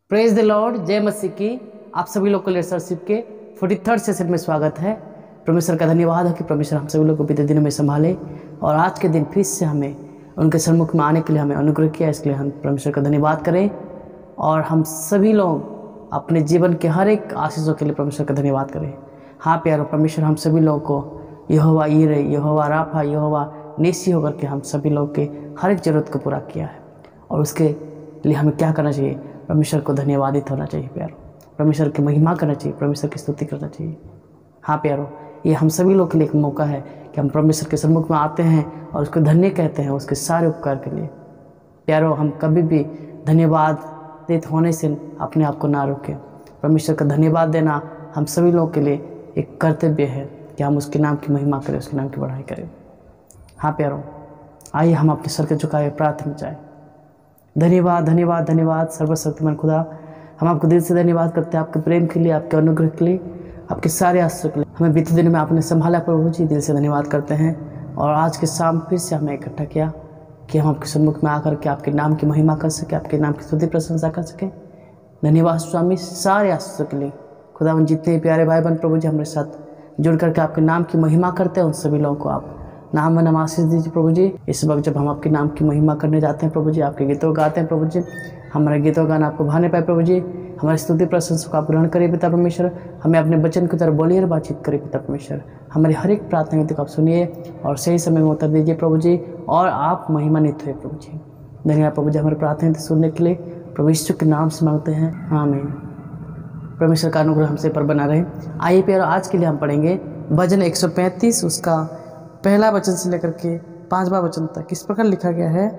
Praise the Lord, जय मसीह की। आप सभी लोग को लीडरशिप के 43rd सेशन में स्वागत है। परमेश्वर का धन्यवाद है कि परमेश्वर हम सभी लोग को बीते दिनों में संभाले और आज के दिन फिर से हमें उनके सम्मुख में आने के लिए हमें अनुग्रह किया। इसके लिए हम परमेश्वर का धन्यवाद करें और हम सभी लोग अपने जीवन के हर एक आशीषों के लिए परमेश्वर का धन्यवाद करें। हाँ प्यारो, परमेश्वर हम सभी लोगों को यहोवा ईरे, यहोवा राफा, यहोवा नेसी होकर के हम सभी लोग के हर एक ज़रूरत को पूरा किया है। और उसके लिए हमें क्या करना चाहिए? परमेश्वर को धन्यवादित होना चाहिए प्यारो, परमेश्वर की महिमा करना चाहिए, परमेश्वर की स्तुति करना चाहिए। हाँ प्यारो, ये हम सभी लोग के लिए एक मौका है कि हम परमेश्वर के सम्मुख में आते हैं और उसको धन्य कहते हैं उसके सारे उपकार के लिए। प्यारो, हम कभी भी धन्यवादित होने से अपने आप को ना रोकें। परमेश्वर का धन्यवाद देना हम सभी लोगों के लिए एक कर्तव्य है कि हम उसके नाम की महिमा करें, उसके नाम की बढ़ाई करें। हाँ प्यारो, आइए हम अपने सर के झुकाए प्रार्थना चाहें। धन्यवाद धन्यवाद धन्यवाद सर्वशक्तिमान खुदा, हम आपको दिल से धन्यवाद करते हैं आपके प्रेम के लिए, आपके अनुग्रह के लिए, आपके सारे आशीषों के लिए। हमें बीते दिनों में आपने संभाला प्रभु जी, दिल से धन्यवाद करते हैं। और आज के शाम फिर से हमें इकट्ठा किया कि हम आपके सम्मुख में आकर के आपके नाम की महिमा कर सकें, आपके नाम की स्तुति प्रशंसा कर सकें। धन्यवाद स्वामी सारे आशीषों के लिए। खुदा जितने प्यारे भाई बहन प्रभु जी हमारे साथ जुड़ करके आपके नाम की महिमा करते हैं, उन सभी लोगों को आप नाम में आशीष दीजिए प्रभु जी। इस वक्त जब हम आपके नाम की महिमा करने जाते हैं प्रभु जी, आपके गीतों गाते हैं प्रभु जी, हमारे गीतों गाना आपको भाने पाए प्रभु जी। हमारी स्तुति प्रशंसा को आप ग्रहण करिए पिता परमेश्वर। हमें अपने वचन की तरफ बोलिए और बातचीत करिए पिता परमेश्वर। हमारी हर एक प्रार्थना को आप सुनिए और सही समय में उत्तर दीजिए प्रभु जी, और आप महिमान्वित हुए प्रभु जी। धन्यवाद प्रभु जी हमारी प्रार्थना सुनने के लिए, प्रभु यीशु के नाम से मांगते हैं, आमीन। परमेश्वर का अनुग्रह हमसे पर बना रहे। आइए प्यारो, आज के लिए हम पढ़ेंगे भजन 135, उसका पहला वचन से लेकर के 5वां वचन तक। इस प्रकार लिखा गया है,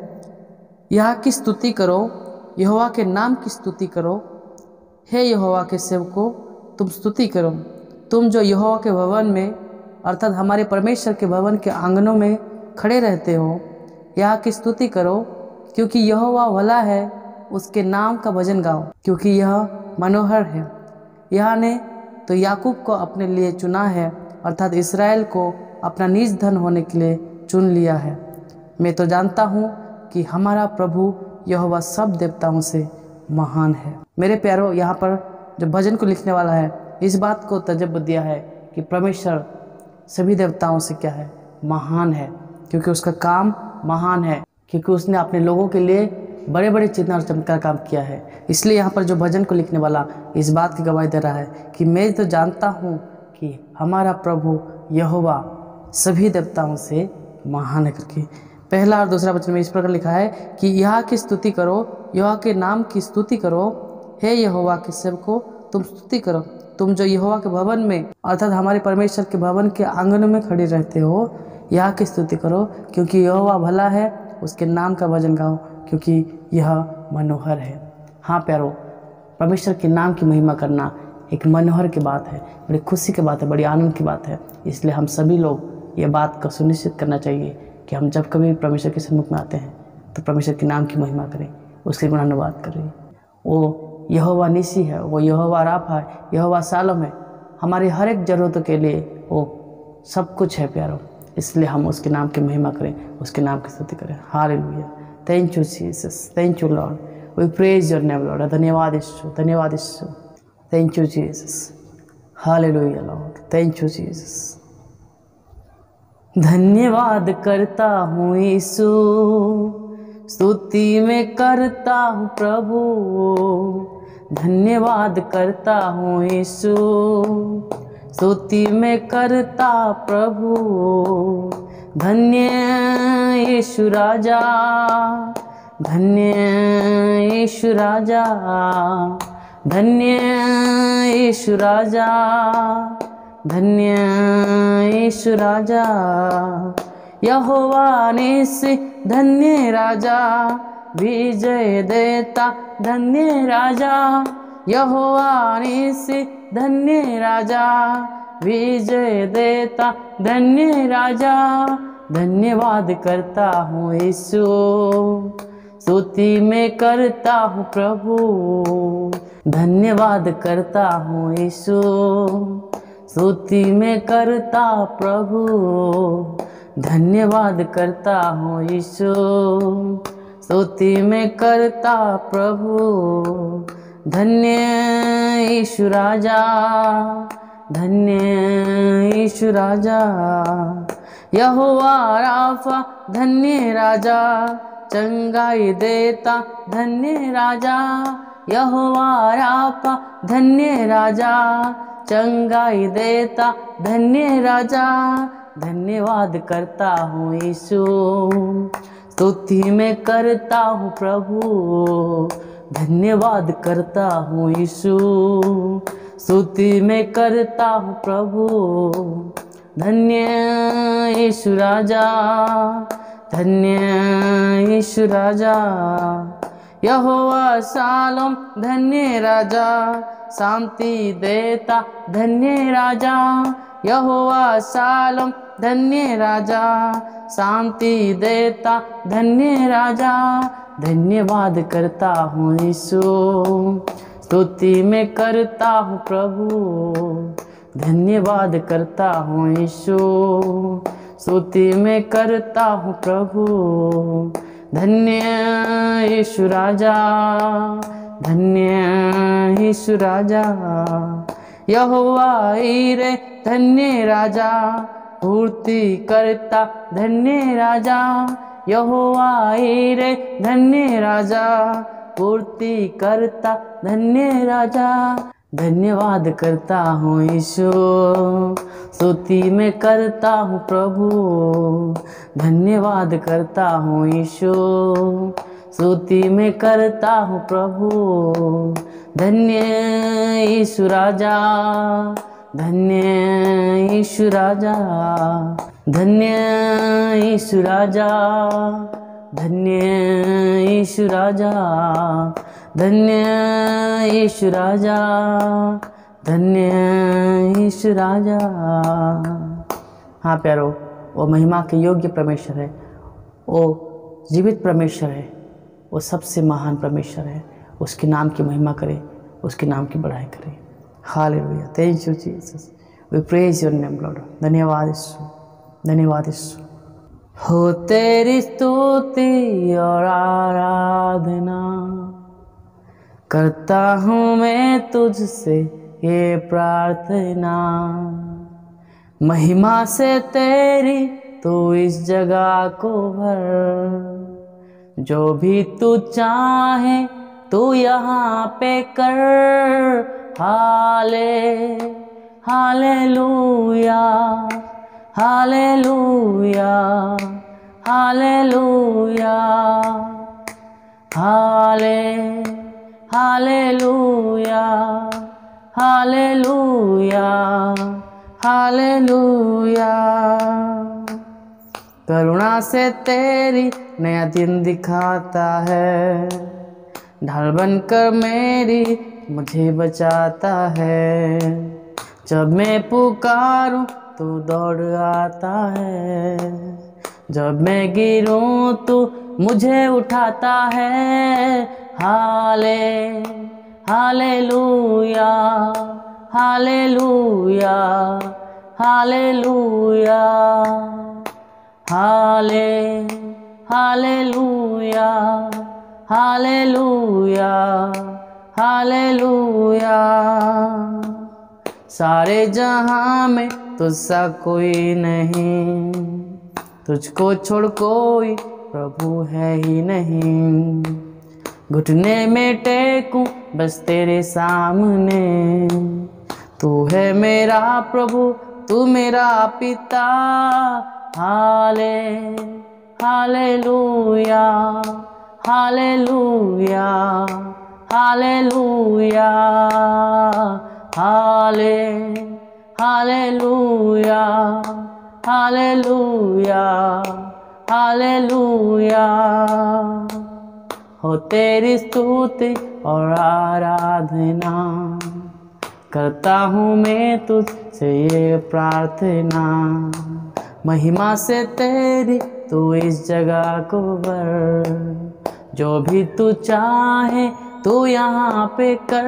यह की स्तुति करो, यहोवा के नाम की स्तुति करो। हे यहोवा के सेवकों, तुम स्तुति करो, तुम जो यहोवा के भवन में अर्थात हमारे परमेश्वर के भवन के आंगनों में खड़े रहते हो। यह की स्तुति करो, क्योंकि यहोवा भला है, उसके नाम का भजन गाओ, क्योंकि यह मनोहर है। यह ने तो याकूब को अपने लिए चुना है, अर्थात इसराइल को अपना निज धन होने के लिए चुन लिया है। मैं तो जानता हूँ कि हमारा प्रभु यहोवा सब देवताओं से महान है। मेरे प्यारो, यहाँ पर जो भजन को लिखने वाला है इस बात को तजब दिया है कि परमेश्वर सभी देवताओं से क्या है? महान है, क्योंकि उसका काम महान है, क्योंकि उसने अपने लोगों के लिए बड़े बड़े चिन्ह और चमत्कार काम किया है। इसलिए यहाँ पर जो भजन को लिखने वाला इस बात की गवाही दे रहा है कि मैं तो जानता हूँ कि हमारा प्रभु यहोवा सभी देवताओं से महान है करके। पहला और दूसरा वचन में इस प्रकार लिखा है कि यह की स्तुति करो, यहोवा के नाम की स्तुति करो। हे यहोवा के सेवकों, तुम स्तुति करो, तुम जो यहोवा के भवन में अर्थात हमारे परमेश्वर के भवन के आंगन में खड़े रहते हो। यह की स्तुति करो, क्योंकि यहोवा भला है, उसके नाम का भजन गाओ, क्योंकि यह मनोहर है। हाँ प्यारो, परमेश्वर के नाम की महिमा करना एक मनोहर की बात है, बड़ी खुशी की बात है, बड़ी आनंद की बात है। इसलिए हम सभी लोग ये बात को सुनिश्चित करना चाहिए कि हम जब कभी परमेश्वर के सम्मुख में आते हैं तो परमेश्वर के नाम की महिमा करें, उसके गुणानुवाद करें। वो यहोवा निसी है, वो यहोवा राफा है, यहोवा शालोम है। हमारी हर एक ज़रूरतों के लिए वो सब कुछ है प्यारो। इसलिए हम उसके नाम की महिमा करें, उसके नाम की स्तुति करें। Hallelujah, thank you Jesus, thank you lord, we praise your name lord. धन्यवाद यीशु, धन्यवाद Yeshu, thank you Jesus, hallelujah lord, thank you Jesus. धन्यवाद करता हूँ यीशु, स्तुति में करता हूँ प्रभु। धन्यवाद करता हूँ यीशु, स्तुति में करता प्रभु। धन्य यीशु राजा, धन्य यीशु राजा, धन्य यीशु राजा, धन्य यीशु राजा। यहोवा निसी धन्य राजा, विजय देता धन्य राजा। यहोवा निसी धन्य राजा, विजय देता धन्य राजा। धन्यवाद करता हूँ यीशु, स्तुति में करता हूँ प्रभु। धन्यवाद करता हूँ यीशु, स्तुति में करता प्रभु। धन्यवाद करता हूँ यीशु, स्तुति में करता प्रभु। धन्य यीशु राजा, धन्य यीशु राजा। यहोवा राफा धन्य राजा, चंगाई देता धन्य राजा। यहोवा राफा धन्य राजा, चंगाई देता धन्य राजा। धन्यवाद करता हूँ यीशु, स्तुति में करता हूँ प्रभु। धन्यवाद करता हूँ यीशु, स्तुति में करता हूँ प्रभु। धन्य यीशु राजा, धन्य यीशु राजा। यहोवा शालोम धन्य राजा, शांति देता धन्य राजा। यहोवा शालोम धन्य राजा, शांति देता धन्य राजा। धन्यवाद करता हूँ यीशु, स्तुति में करता हूँ प्रभु। धन्यवाद करता हूँ यीशु, स्तुति में करता हूँ प्रभु। धन्य यीशु राजा, धन्य यीशु राजा। यहोवा ईरे धन्य राजा, पूर्ति करता धन्य राजा। यहोवा ईरे धन्य राजा, पूर्ति करता धन्य राजा। धन्यवाद करता हूँ यीशु, स्तुति में करता हूँ प्रभु। धन्यवाद करता हूँ यीशु, स्तुति में करता हूँ प्रभु। धन्य यीशु राजा, धन्य यीशु राजा। धन्य यीशु राजा, धन्य यीशु राजा। धन्य यीशु राजा, धन्य यीशु राजा। हाँ प्यारो, वो महिमा के योग्य परमेश्वर है, वो जीवित परमेश्वर है, वो सबसे महान परमेश्वर है। उसके नाम की महिमा करें, उसके नाम की बढ़ाई करें। Hallelujah, thank you Jesus, we praise your name lord. धन्यवाद यीशु, धन्यवाद यीशु। हो तेरी स्तुति और आराधना करता हूँ मैं तुझसे ये प्रार्थना। महिमा से तेरी तू इस जगह को भर, जो भी तू चाहे तू यहाँ पे कर। Hallelujah, hallelujah, hallelujah, hallelujah, hallelujah, hallelujah. करुणा से तेरी नया दिन दिखाता है, ढाल बनकर मेरी मुझे बचाता है। जब मैं पुकारूं तो दौड़ आता है, जब मैं गिरूं तो मुझे उठाता है। Hallelujah, hallelujah, hallelujah, hallelujah, hallelujah, hallelujah. सारे जहां में तुझसा कोई नहीं, तुझको छोड़ कोई प्रभु है ही नहीं। घुटने में टेकूं बस तेरे सामने, तू है मेरा प्रभु, तू मेरा पिता। Hallelujah, hallelujah, hallelujah, hallelujah, hallelujah, hallelujah. हो तेरी स्तुति और आराधना करता हूँ मैं तुझसे ये प्रार्थना। महिमा से तेरी तू इस जगह को भर, जो भी तू चाहे तू यहाँ पे कर।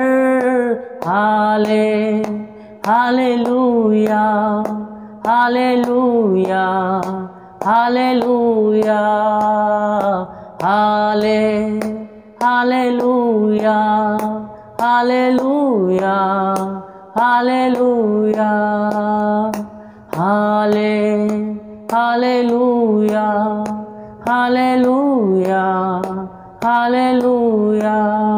Hallelujah, hallelujah, hallelujah, hallelujah, hallelujah hallelujah hallelujah hallelujah hallelujah.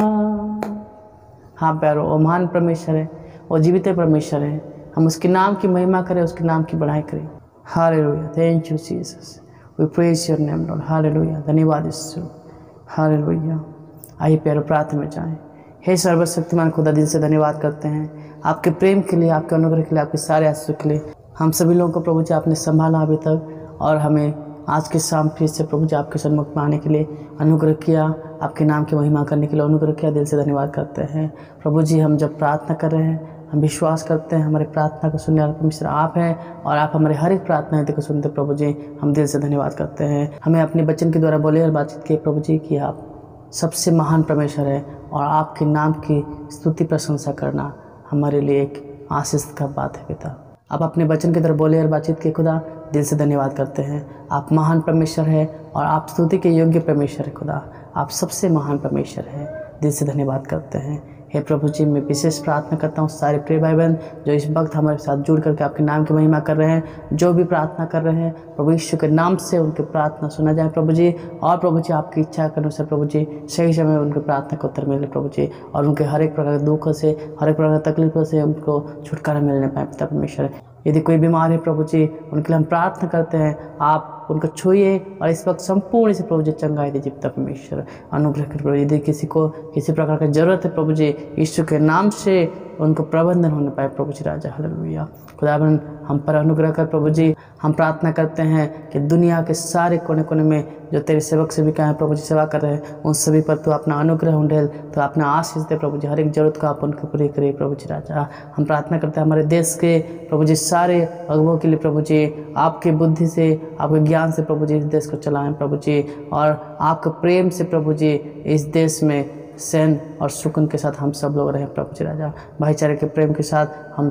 हाँ प्यारो, वो महान परमेश्वर है, वो जीवित परमेश्वर है। हम उसके नाम की महिमा करें, उसके नाम की बढ़ाई करें। Hallelujah, thank you Jesus, we praise your name lord. Hallelujah, धन्यवाद यीशु। हालेलुया। आइए प्यारो प्रार्थना में जाएं। हे सर्वशक्तिमान खुदा, दिल से धन्यवाद करते हैं आपके प्रेम के लिए, आपके अनुग्रह के लिए, आपके सारे आशीर्वाद के लिए। हम सभी लोगों को प्रभु जी आपने संभाला अभी तक, और हमें आज के शाम फिर से प्रभु जी आपके सन्मुख में आने के लिए अनुग्रह किया, आपके नाम की महिमा करने के लिए अनुग्रह किया। दिल से धन्यवाद करते हैं प्रभु जी। हम जब प्रार्थना कर रहे हैं, हम विश्वास करते हैं हमारी प्रार्थना को सुनने वाला परमेश्वर आप हैं, और आप हमारे हर एक प्रार्थना को सुनते प्रभु जी। हम दिल से धन्यवाद करते हैं। हमें अपने वचन के द्वारा बोले और बातचीत किए प्रभु जी कि आप सबसे महान परमेश्वर है, और आपके नाम की स्तुति प्रशंसा करना हमारे लिए एक आशीष का बात है पिता। आप अपने वचन की तरफ बोले और बातचीत के खुदा, दिल से धन्यवाद करते हैं। आप महान परमेश्वर है, और आप स्तुति के योग्य परमेश्वर है खुदा। आप सबसे महान परमेश्वर है, दिल से धन्यवाद करते हैं। हे प्रभु जी, मैं विशेष प्रार्थना करता हूँ सारे प्रिय भाई बहन जो इस वक्त हमारे साथ जुड़ करके आपके नाम की महिमा कर रहे हैं, जो भी प्रार्थना कर रहे हैं प्रभु यीशु के नाम से उनकी प्रार्थना सुना जाए प्रभु जी। और प्रभु जी आपकी इच्छा के अनुसार प्रभु जी सही समय में उनकी प्रार्थना का उत्तर मिले प्रभु जी, और उनके हर एक प्रकार के दुखों से, हर एक प्रकार की तकलीफों से उनको छुटकारा मिलने पाए पिता परमेश्वर। यदि कोई बीमार है प्रभु जी, उनके लिए हम प्रार्थना करते हैं, आप उनको छूइए और इस वक्त संपूर्ण से प्रभु जी चंगाई दीजिए पिता परमेश्वर, अनुग्रह कर प्रभु। यदि किसी को किसी प्रकार की जरूरत है प्रभु जी, यीशु के नाम से उनको प्रबंधन होने पाए प्रभु जी राजा। हालेलुया। खुदावन हम पर अनुग्रह कर प्रभु जी। हम प्रार्थना करते हैं कि दुनिया के सारे कोने कोने में जो तेरे सेवक सेविका हैं प्रभु जी सेवा कर रहे हैं, उन सभी पर तो अपना अनुग्रह उंडेल, तो अपना आशीष दे प्रभु जी। हर एक जरूरत को आप उनके पूरी करिए प्रभु जी राजा। हम प्रार्थना करते हैं हमारे देश के प्रभु जी सारे अगुवों के लिए प्रभु जी, आपके बुद्धि से, आपके ज्ञान से प्रभु जी इस देश को चलाएं प्रभु जी, और आपके प्रेम से प्रभु जी इस देश में सैन और सुकून के साथ हम सब लोग रहें प्रभु जी राजा। भाईचारे के प्रेम के साथ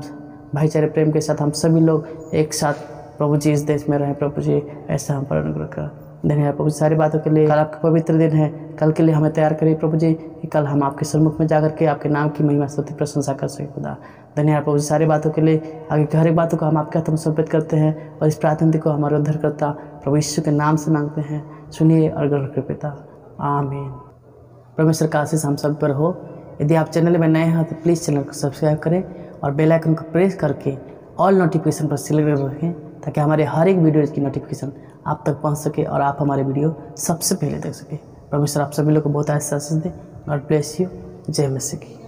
हम सभी लोग एक साथ प्रभु जी इस देश में रहें प्रभु जी, ऐसा हम पर अनुग्रह कर। धन्यवाद प्रभु जी सारी बातों के लिए। कल आपका पवित्र दिन है, कल के लिए हमें तैयार करिए प्रभु जी कि कल हम आपके सम्मुख में जाकर के आपके नाम की महिमा स्तुति प्रशंसा कर सके खुदा। धन्यवाद प्रभु जी सारी बातों के लिए। आगे की हर एक बातों को हम आपके हाथ में समर्पित करते हैं, और इस प्रार्थना को हमारे उद्धारकर्ता प्रभु यीशु के नाम से मांगते हैं। सुनिए और ग्रहण करिए पिता, आमीन। परमेश्वर का आशीष हम सब पर हो। यदि आप चैनल में नए हैं तो प्लीज़ चैनल को सब्सक्राइब करें और बेल आइकन को प्रेस करके ऑल नोटिफिकेशन पर सिलेक्ट रखें, ताकि हमारे हर एक वीडियो की नोटिफिकेशन आप तक पहुंच सके और आप हमारे वीडियो सबसे पहले देख सके। परमेश्वर आप सभी लोग को बहुत आशीष दे। God bless you. जय मसीह की।